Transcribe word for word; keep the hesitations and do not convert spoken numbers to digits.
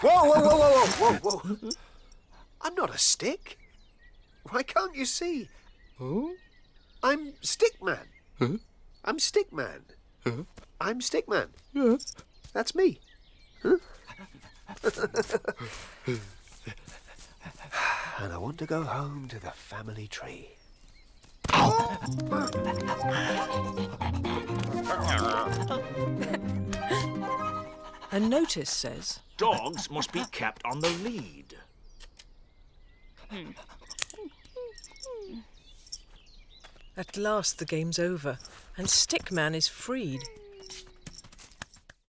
Whoa, whoa, whoa, whoa, whoa, whoa, whoa. I'm not a stick. Why can't you see? Huh? I'm Stickman. Huh? I'm Stickman. Huh? I'm Stickman. Yeah. That's me. Huh? And I want to go home to the family tree. A notice says... Dogs must be kept on the lead. At last the game's over, and Stickman is freed.